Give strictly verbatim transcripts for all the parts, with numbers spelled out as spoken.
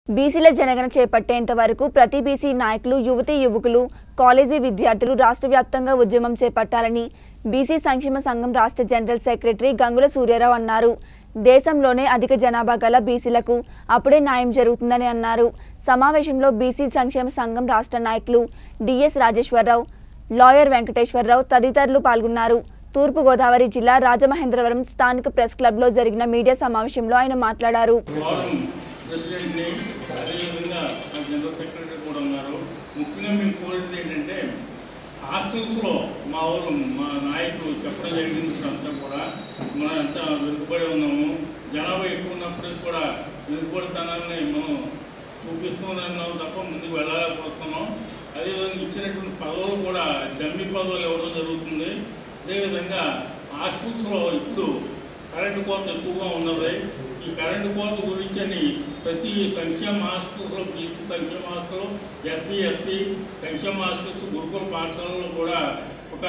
బీసీల జనగణ చేపట్టేంత వరకు ప్రతి బీసీ నాయకులు యువతీ యువకులు కాలేజీ విద్యార్థులు రాష్ట్ర వ్యాప్తంగా ఉద్యమం చేపట్టాలని బీసీ సంక్షేమ సంఘం రాష్ట్ర జనరల్ సెక్రటరీ గంగుల సూర్యారావు అన్నారు. దేశంలోనే అధిక జనాభా గల బీసీలకు అప్పుడే న్యాయం జరుగుతుందని అన్నారు. సమావేశంలో బీసీ సంక్షేమ సంఘం రాష్ట్ర నాయకులు డిఎస్ రాజేశ్వరరావు, లాయర్ వెంకటేశ్వరరావు తదితరులు పాల్గొన్నారు. తూర్పు గోదావరి జిల్లా రాజమహేంద్రవరం స్థానిక ప్రెస్ క్లబ్లో జరిగిన మీడియా సమావేశంలో ఆయన మాట్లాడారు. ప్రెసిడెంట్ని అదేవిధంగా జనరల్ సెక్రటరీ కూడా ఉన్నారు. ముఖ్యంగా మేము కోరేది ఏంటంటే హాస్టల్స్లో మా ఊరు మా నాయకులు చెప్పడం జరిగింది. అంతా కూడా మనం అంతా వెనుకబడి ఉన్నాము. జనాభా ఎక్కువ ఉన్నప్పటికీ కూడా వెనుకబడితనాన్ని మనం చూపిస్తున్నాం తప్ప ముందుకు వెళ్ళలేకపోతున్నాం. అదేవిధంగా ఇచ్చినటువంటి పదవులు కూడా డమ్మీ పదవులు ఇవ్వడం జరుగుతుంది. అదేవిధంగా హాస్టల్స్లో ఇప్పుడు కరెంటు కోత ఎక్కువగా ఉన్నది. ఈ కరెంటు కోత గురించి అని ప్రతి సంక్షేమ హాస్టల్స్లో బీసీ సంక్షేమ హాస్టల్, ఎస్సీ ఎస్టీ సంక్షేమ హాస్టల్స్, గురుకుల పాఠశాలలో కూడా ఒక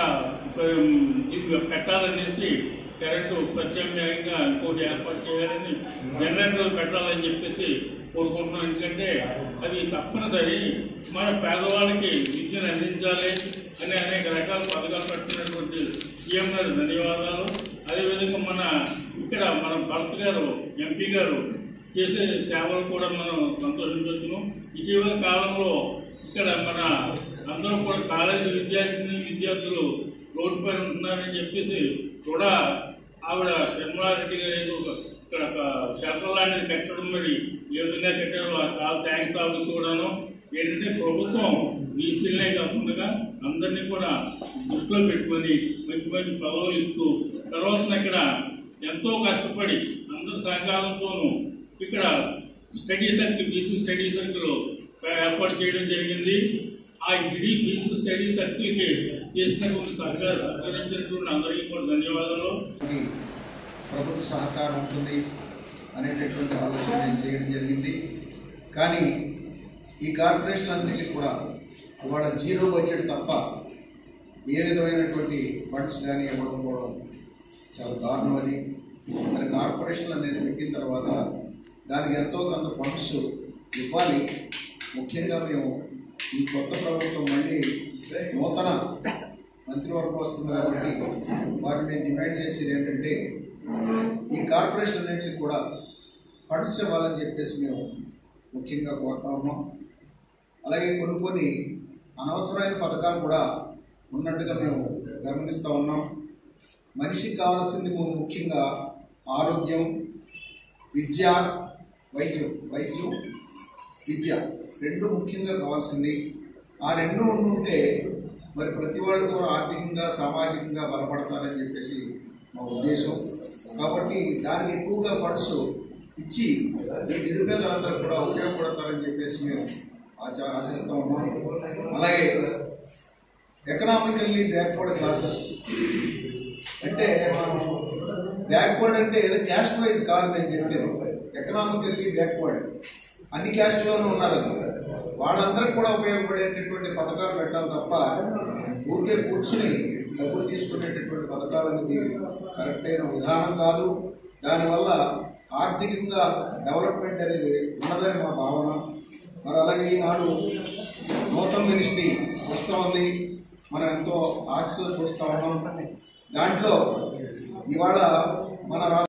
ఇది పెట్టాలనేసి కరెంటు ప్రత్యామ్నాయంగా ఇంకోటి ఏర్పాటు చేయాలని జనరేటర్లు పెట్టాలని చెప్పేసి కోరుకుంటున్నాం. ఎందుకంటే అది తప్పనిసరి మన పేదవాళ్ళకి విద్యను అందించాలి అని అనేక రకాల పథకాలు పెట్టినటువంటి సీఎం గారు ధన్యవాదాలు. అదేవిధంగా మన ఇక్కడ మన భరత్ గారు ఎంపీ గారు చేసే సేవలు కూడా మనం సంతోషించవచ్చును. ఇటీవల కాలంలో ఇక్కడ మన అందరూ కూడా కాలేజీ విద్యార్థిని విద్యార్థులు రోడ్డు పైన ఉంటున్నారని చెప్పేసి కూడా ఆవిడ శర్మారెడ్డి గారు ఇక్కడ షెల్టర్ లాంటిది కట్టడం మరి ఏ విధంగా కట్టారో చాలా థ్యాంక్స్ ఆవిడ కూడాను. ఏంటంటే ప్రభుత్వం బీసీలనే కాకుండా అందరినీ కూడా దృష్టిలో పెట్టుకొని మంచి మంచి పదవులు ఇస్తూ తర్వాత ఇక్కడ ఎంతో కష్టపడి అందరి సహకారంతోనూ ఇక్కడ study circle BC study circle ఏర్పాటు చేయడం జరిగింది. ఆ ఇడీ బీసీ స్టడీ సర్కిల్కి చేసినటువంటి సహకారం సహకరించినటువంటి అందరికీ కూడా ధన్యవాదాలు. ప్రభుత్వ సహకారం ఉంటుంది అనేటటువంటి ఆలోచన నేను చేయడం జరిగింది. కానీ ఈ కార్పొరేషన్ అన్నింటికి కూడా వాళ్ళ జీరో బడ్జెట్ తప్ప ఏ విధమైనటువంటి ఫండ్స్ కానీ ఇవ్వకపోవడం చాలా దారుణం. అది మరి కార్పొరేషన్లు అనేది పెట్టిన తర్వాత దానికి ఎంతో కొంత ఫండ్స్ ఇవ్వాలి. ముఖ్యంగా మేము ఈ కొత్త ప్రభుత్వం మళ్ళీ నూతన మంత్రివర్గం వస్తుంది కాబట్టి వారిని నేను డిమాండ్ చేసేది ఏంటంటే ఈ కార్పొరేషన్ అన్నింటికి కూడా ఫండ్స్ ఇవ్వాలని చెప్పేసి మేము ముఖ్యంగా కోరుతా ఉన్నాం. అలాగే కొన్ని కొన్ని అనవసరమైన పథకాలు కూడా ఉన్నట్టుగా మేము గమనిస్తూ ఉన్నాం. మనిషికి కావాల్సింది ముఖ్యంగా ఆరోగ్యం, విద్య, వైద్యం వైద్యం విద్య రెండు ముఖ్యంగా కావాల్సింది. ఆ రెండు ఉంటే మరి ప్రతి వాళ్ళు కూడా ఆర్థికంగా సామాజికంగా బలపడతారని చెప్పేసి మా ఉద్దేశం. కాబట్టి దానికి ఎక్కువగా ఫండ్స్ ఇచ్చి ఈ నిరుపేదలందరూ కూడా ఉపయోగపడతారని చెప్పేసి మేము ఆశిస్తూ ఉన్నాం. అలాగే ఎకనామికల్లీ బ్యాక్వర్డ్ క్లాసెస్ అంటే మనం బ్యాక్వర్డ్ అంటే ఏదో క్యాస్ట్ వైజ్ కాదు నేను చెప్పేది. ఎకనామికల్లీ బ్యాక్వర్డ్ అన్ని క్యాస్ట్లోనూ ఉన్నారు. వాళ్ళందరికీ కూడా ఉపయోగపడేటటువంటి పథకాలు పెట్టాలి తప్ప ఊరికే కూర్చుని డబ్బులు తీసుకునేటటువంటి పథకాలు అనేది కరెక్ట్ అయిన విధానం కాదు. దానివల్ల ఆర్థికంగా డెవలప్మెంట్ అనేది ఉన్నదని మా భావన. మరి అలాగే ఈనాడు నూతన మినిస్ట్రీ వస్తూ ఉంది. మనం ఎంతో ఆశతో చూస్తూ ఉన్నాం. దాంట్లో ఇవాళ మన